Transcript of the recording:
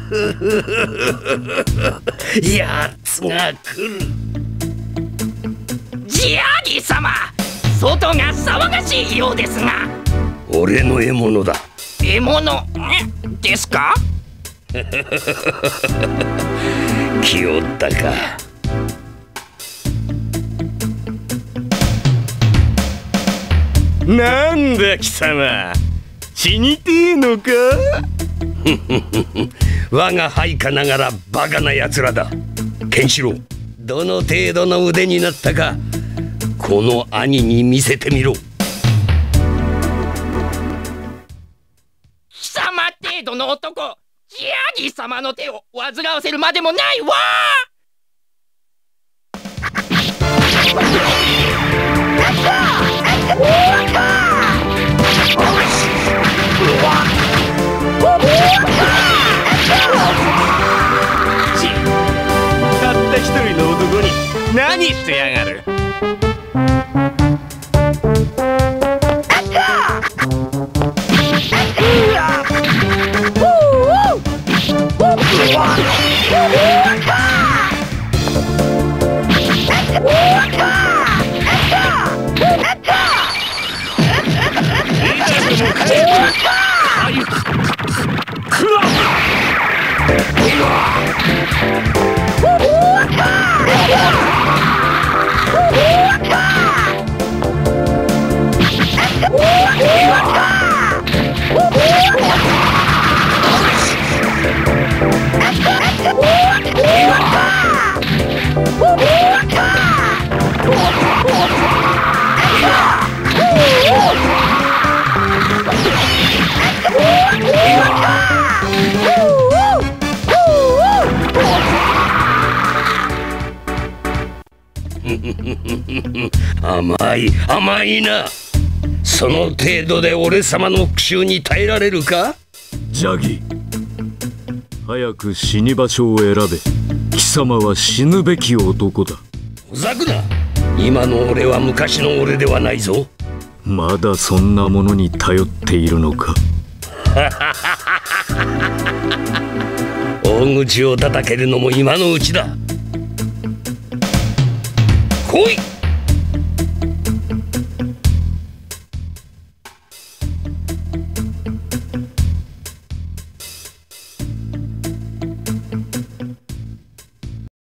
やつが来る。 ジャーギー様、外が騒がしいようですが。 俺の獲物だ。 獲物ですか？ 気負ったか。 なんだ貴様、死にてえのか？ 我が配下ながらバカなやつらだ。ケンシロウ、どの程度の腕になったかこの兄に見せてみろ。 貴様程度の男、ジャーギー様の手を煩わせるまでもないわ。 たった一人の男に何してやがる。 甘いな。その程度で俺様の復讐に耐えられるか？ ジャギ、早く死に場所を選べ。貴様は死ぬべき男だ。 ほざくな。今の俺は昔の俺ではないぞ。 まだそんなものに頼っているのか。 大口を叩けるのも今のうちだ。来い。